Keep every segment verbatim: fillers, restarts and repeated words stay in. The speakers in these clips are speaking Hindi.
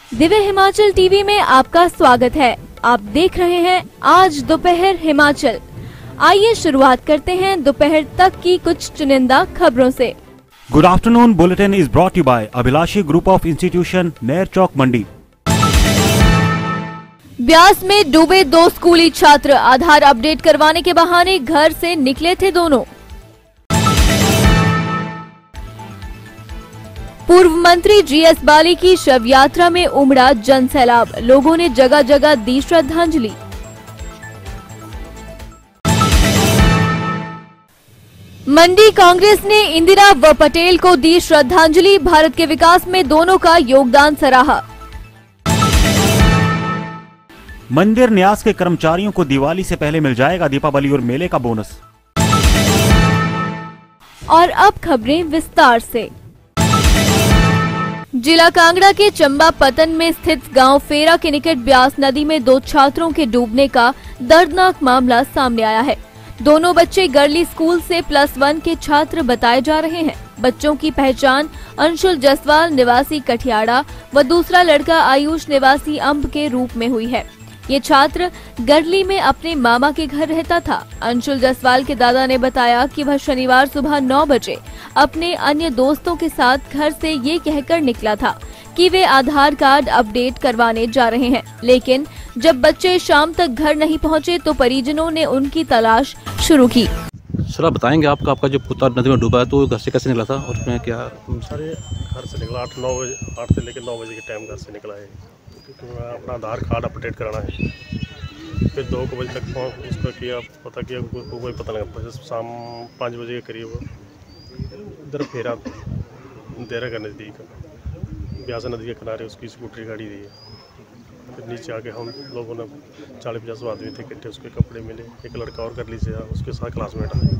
दिव्य हिमाचल टीवी में आपका स्वागत है। आप देख रहे हैं आज दोपहर हिमाचल। आइए शुरुआत करते हैं दोपहर तक की कुछ चुनिंदा खबरों से। Good afternoon bulletin is brought you by Abhilashi group of institution, Ner Chowk, Mandi. Beas में डूबे दो स्कूली छात्र, आधार अपडेट करवाने के बहाने घर से निकले थे दोनों। पूर्व मंत्री जीएस बाली की शव यात्रा में उमड़ा जन सैलाब, लोगों ने जगह जगह दी श्रद्धांजलि। मंडी कांग्रेस ने इंदिरा व पटेल को दी श्रद्धांजलि, भारत के विकास में दोनों का योगदान सराहा। मंदिर न्यास के कर्मचारियों को दिवाली से पहले मिल जाएगा दीपावली और मेले का बोनस। और अब खबरें विस्तार से। जिला कांगड़ा के चंबा पतन में स्थित गांव फेरा के निकट ब्यास नदी में दो छात्रों के डूबने का दर्दनाक मामला सामने आया है। दोनों बच्चे गर्ली स्कूल से प्लस वन के छात्र बताए जा रहे हैं। बच्चों की पहचान अंशुल जसवाल निवासी कठियाड़ा व दूसरा लड़का आयुष निवासी अंब के रूप में हुई है। ये छात्र गर्ली में अपने मामा के घर रहता था। अंशुल जसवाल के दादा ने बताया कि वह शनिवार सुबह नौ बजे अपने अन्य दोस्तों के साथ घर से ये कहकर निकला था कि वे आधार कार्ड अपडेट करवाने जा रहे हैं, लेकिन जब बच्चे शाम तक घर नहीं पहुंचे तो परिजनों ने उनकी तलाश शुरू की। सर आप बताएंगे आपका आपका जो पुत्र नदी में डूबा है तो घर से कैसे निकला था और उसमें क्या? सर घर से निकला आठ नौ बजे आठ से लेकर नौ बजे के टाइम घर से निकला है, क्योंकि अपना आधार कार्ड अपडेट कराना है। फिर दो को बजे तक फोन उस पर किया, पता किया, को, कोई पता लगा। जैसे शाम पाँच बजे के करीब इधर फेरा देरा का नज़दीक ब्यास नदी के किनारे उसकी स्कूटरी गाड़ी दी है। फिर नीचे आके हम लोगों ने चालीस पचास आदमी थे इकट्ठे, उसके कपड़े मिले। एक लड़का और कर लीजिए, उसके साथ क्लासमेट है।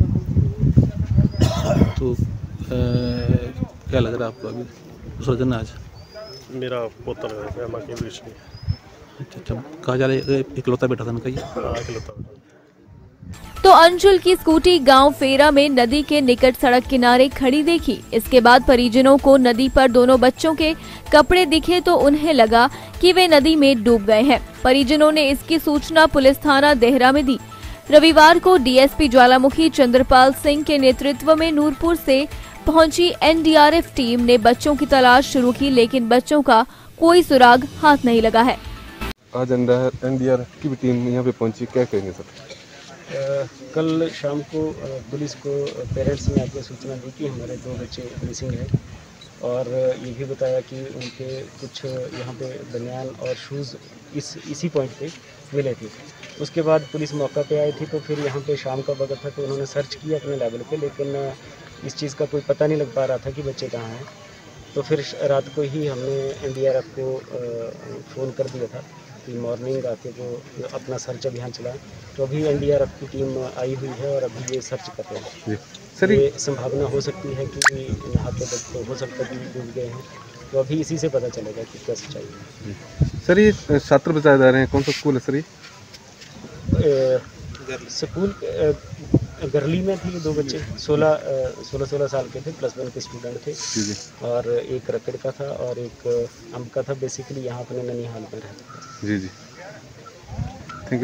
तो ए, क्या लग रहा है आपको अभी दूसरा दिन आज? मेरा पोता लग रहा है, माँ की विश नहीं। अच्छा अच्छा, कहा जा रहा है इकलौता बेटा था ना? कहिए। हाँ इकलौता। तो अंशुल की स्कूटी गांव फेरा में नदी के निकट सड़क किनारे खड़ी देखी। इसके बाद परिजनों को नदी पर दोनों बच्चों के कपड़े दिखे तो उन्हें लगा कि वे नदी में डूब गए हैं। परिजनों ने इसकी सूचना पुलिस थाना देहरा में दी। रविवार को डीएसपी ज्वालामुखी चंद्रपाल सिंह के नेतृत्व में नूरपुर से पहुंची एनडीआरएफ टीम ने बच्चों की तलाश शुरू की, लेकिन बच्चों का कोई सुराग हाथ नहीं लगा है। आज एनडीआरएफ की भी टीम यहाँ पे पहुंची, क्या कहेंगे सर? आ, कल शाम को आ, पुलिस को पेरेंट्स ने आके सूचना दी कि हमारे दो बच्चे मिसिंग हैं, और ये भी बताया कि उनके कुछ यहाँ पे बनियान और शूज़ इस इसी पॉइंट पे मिले थे। उसके बाद पुलिस मौका पे आई थी, तो फिर यहाँ पे शाम का वक्त था तो उन्होंने सर्च किया अपने लेवल पे, लेकिन इस चीज़ का कोई पता नहीं लग पा रहा था कि बच्चे कहाँ हैं। तो फिर रात को ही हमने एनडीआरएफ को फ़ोन कर दिया था कि मॉर्निंग आके वो अपना सर्च अभियान चला। तो अभी एनडीआरएफ की टीम आई हुई है और अभी ये सर्च कर रहे हैं। सर ये संभावना हो सकती है कि नहाते वक्त तो हो सकता है कि डूब गए हैं, तो अभी इसी से पता चलेगा कि क्या सच्चाई है। सर ये छात्र बताए जा रहे हैं, कौन सा स्कूल है सर? ये स्कूल गर्ली में थे दो बच्चे, सोलह सोलह सोलह साल के थे, प्लस वन के स्टूडेंट थे। जी जी। और एक रकड़ का था और एक अम्ब का था। बेसिकली यहाँ अपने ननिहाल में रहते थे। जी जी, thank you.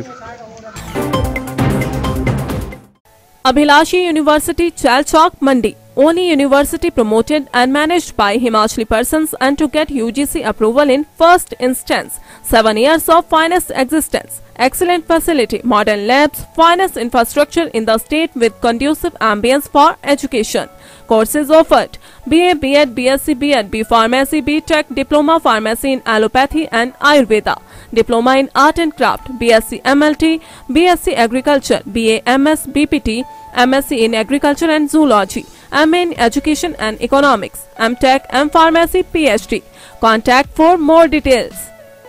Abhilashi University, Chalchok, Mandi. Only university promoted and managed by Himachali persons and to get U G C approval in first instance. Seven years of finest existence. Excellent facility, modern labs, finest infrastructure in the state with conducive ambience for education. Courses offered: B A, B Ed, B S c, B Ed, B Pharmacy, B Tech, Diploma Pharmacy in Allopathy and Ayurveda. Diploma in Art and Craft, B S c M L T, B S c Agriculture, B A M S B P T, M S c in Agriculture and Zoology, M A in Education and Economics, M Tech, M Pharmacy, P H D. Contact for more details.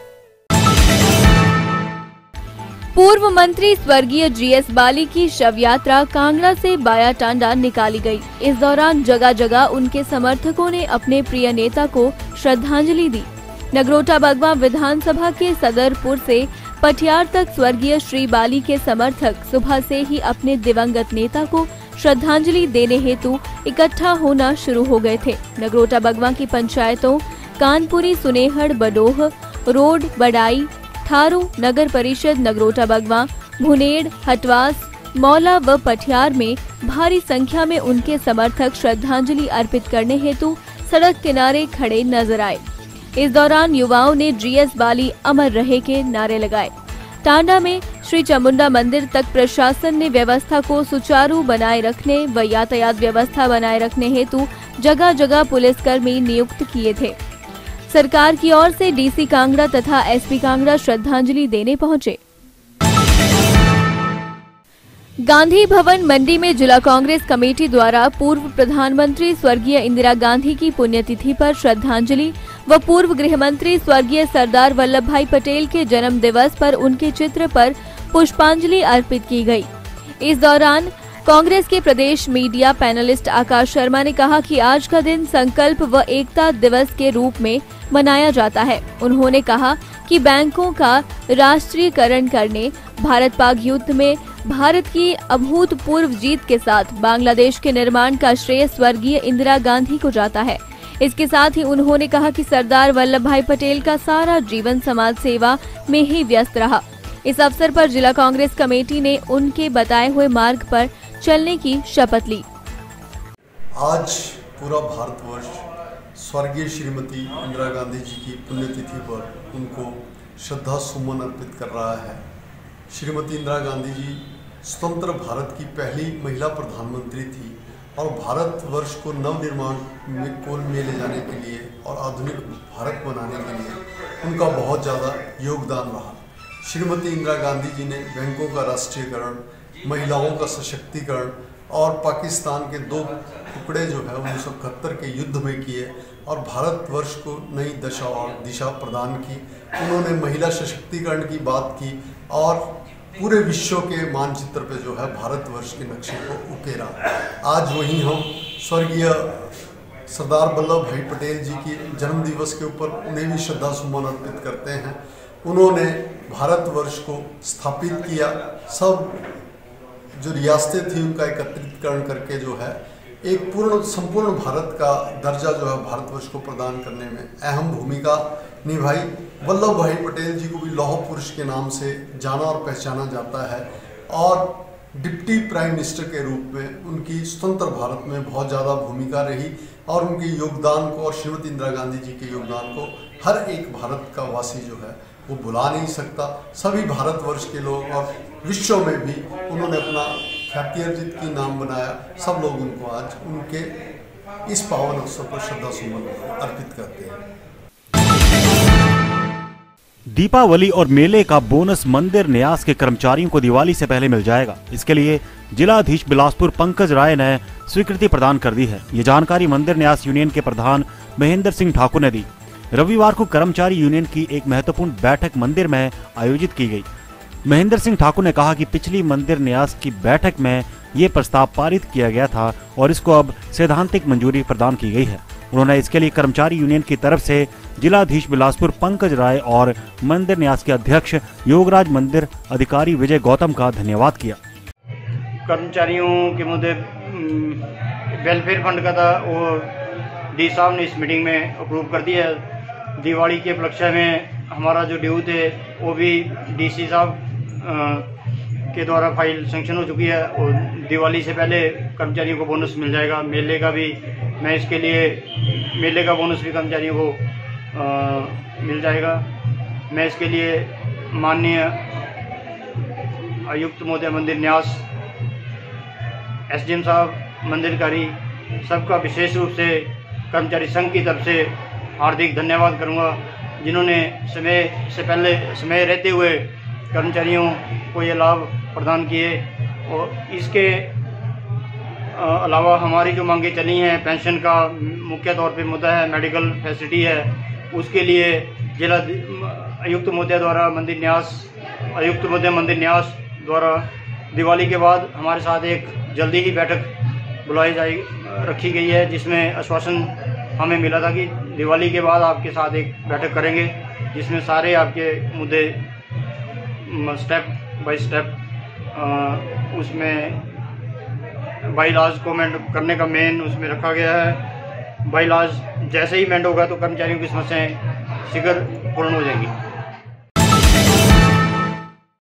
पूर्व मंत्री स्वर्गीय जीएस बाली की शव यात्रा कांगड़ा से बाया टांडा निकाली गई। इस दौरान जगह जगह उनके समर्थकों ने अपने प्रिय नेता को श्रद्धांजलि दी। नगरोटा बगवा विधानसभा के सदरपुर से पटियार तक स्वर्गीय श्री बाली के समर्थक सुबह से ही अपने दिवंगत नेता को श्रद्धांजलि देने हेतु इकट्ठा होना शुरू हो गए थे। नगरोटा बगवा की पंचायतों कानपुरी, सुनेहड़, बडोह रोड, बडाई, थारू, नगर परिषद नगरोटा बगवा, भुनेड़, हटवास, मौला व पठियार में भारी संख्या में उनके समर्थक श्रद्धांजलि अर्पित करने हेतु सड़क किनारे खड़े नजर आए। इस दौरान युवाओं ने जीएस बाली अमर रहे के नारे लगाए। टांडा में श्री चामुंडा मंदिर तक प्रशासन ने व्यवस्था को सुचारू बनाए रखने व यातायात व्यवस्था बनाए रखने हेतु जगह जगह पुलिसकर्मी नियुक्त किए थे। सरकार की ओर से डीसी कांगड़ा तथा एसपी कांगड़ा श्रद्धांजलि देने पहुंचे। गांधी भवन मंडी में जिला कांग्रेस कमेटी द्वारा पूर्व प्रधानमंत्री स्वर्गीय इंदिरा गांधी की पुण्यतिथि पर श्रद्धांजलि व पूर्व गृह मंत्री स्वर्गीय सरदार वल्लभ भाई पटेल के जन्म दिवस पर उनके चित्र पर पुष्पांजलि अर्पित की गई। इस दौरान कांग्रेस के प्रदेश मीडिया पैनलिस्ट आकाश शर्मा ने कहा कि आज का दिन संकल्प व एकता दिवस के रूप में मनाया जाता है। उन्होंने कहा कि बैंकों का राष्ट्रीयकरण करने, भारत पाक युद्ध में भारत की अभूतपूर्व जीत के साथ बांग्लादेश के निर्माण का श्रेय स्वर्गीय इंदिरा गांधी को जाता है। इसके साथ ही उन्होंने कहा कि सरदार वल्लभ भाई पटेल का सारा जीवन समाज सेवा में ही व्यस्त रहा। इस अवसर पर जिला कांग्रेस कमेटी ने उनके बताए हुए मार्ग पर चलने की शपथ ली। आज पूरा भारतवर्ष स्वर्गीय श्रीमती इंदिरा गांधी जी की पुण्यतिथि पर उनको श्रद्धा सुमन अर्पित कर रहा है। श्रीमती इंदिरा गांधी जी स्वतंत्र भारत की पहली महिला प्रधानमंत्री थी और भारतवर्ष को नवनिर्माण में कोल में ले जाने के लिए और आधुनिक भारत बनाने के लिए उनका बहुत ज़्यादा योगदान रहा। श्रीमती इंदिरा गांधी जी ने बैंकों का राष्ट्रीयकरण, महिलाओं का सशक्तिकरण और पाकिस्तान के दो टुकड़े जो है उन्नीस सौ इकहत्तर के युद्ध में किए और भारतवर्ष को नई दशा और दिशा प्रदान की। उन्होंने महिला सशक्तिकरण की बात की और पूरे विश्व के मानचित्र पे जो है भारतवर्ष के नक्शे को उकेरा। आज वहीं हम स्वर्गीय सरदार वल्लभ भाई पटेल जी की जन्म दिवस के ऊपर उन्हें भी श्रद्धा सुमन अर्पित करते हैं। उन्होंने भारतवर्ष को स्थापित किया, सब जो रियासतें थी उनका एकत्रितकरण करके जो है एक पूर्ण संपूर्ण भारत का दर्जा जो है भारतवर्ष को प्रदान करने में अहम भूमिका निभाई। वल्लभ भाई पटेल जी को भी लौह पुरुष के नाम से जाना और पहचाना जाता है और डिप्टी प्राइम मिनिस्टर के रूप में उनकी स्वतंत्र भारत में बहुत ज़्यादा भूमिका रही और उनके योगदान को और श्रीमती इंदिरा गांधी जी के योगदान को हर एक भारत का वासी जो है वो भुला नहीं सकता। सभी भारतवर्ष के लोग और विश्व में भी उन्होंने अपना ख्याति अर्जित की नाम बनाया। सब लोग उनको आज उनके इस पावन अवसर पर श्रद्धा सुमन अर्पित करते हैं। दीपावली और मेले का बोनस मंदिर न्यास के कर्मचारियों को दिवाली से पहले मिल जाएगा। इसके लिए जिलाधीश बिलासपुर पंकज राय ने स्वीकृति प्रदान कर दी है। ये जानकारी मंदिर न्यास यूनियन के प्रधान महेंद्र सिंह ठाकुर ने दी। रविवार को कर्मचारी यूनियन की एक महत्वपूर्ण बैठक मंदिर में आयोजित की गई। महेंद्र सिंह ठाकुर ने कहा कि पिछली मंदिर न्यास की बैठक में ये प्रस्ताव पारित किया गया था और इसको अब सैद्धांतिक मंजूरी प्रदान की गई है। उन्होंने इसके लिए कर्मचारी यूनियन की तरफ से जिलाधीश बिलासपुर पंकज राय और मंदिर न्यास के अध्यक्ष योगराज मंदिर अधिकारी विजय गौतम का धन्यवाद किया। कर्मचारियों के मुद्दे वेलफेयर फंड का था, वो डी साहब ने इस मीटिंग में अप्रूव कर दिया है। दिवाली के उपलक्ष्य में हमारा जो ड्यू थे वो भी डीसी साहब के द्वारा फाइल सेंक्शन हो चुकी है और दिवाली से पहले कर्मचारियों को बोनस मिल जाएगा। मेले का भी मैं इसके लिए मेले का बोनस भी कर्मचारियों को आ, मिल जाएगा। मैं इसके लिए माननीय आयुक्त महोदय मंदिर न्यास, एसडीएम साहब, मंदिरकारी सबका विशेष रूप से कर्मचारी संघ की तरफ से हार्दिक धन्यवाद करूंगा, जिन्होंने समय से पहले समय रहते हुए कर्मचारियों को ये लाभ प्रदान किए। और इसके अलावा हमारी जो मांगे चली हैं, पेंशन का मुख्य तौर पे मुद्दा है, मेडिकल फैसिलिटी है, उसके लिए जिला आयुक्त महोदय द्वारा मंदिर न्यास आयुक्त महोदय मंदिर न्यास द्वारा दिवाली के बाद हमारे साथ एक जल्दी ही बैठक बुलाई जाए रखी गई है, जिसमें आश्वासन हमें मिला था कि दिवाली के बाद आपके साथ एक बैठक करेंगे, जिसमें सारे आपके मुद्दे स्टेप बाय स्टेप उसमें बाई लॉज को अमेंड करने का मेन उसमें रखा गया है। बाई लॉज जैसे ही अमेंड होगा तो कर्मचारियों की समस्याएं शीघ्र पूर्ण हो जाएंगी।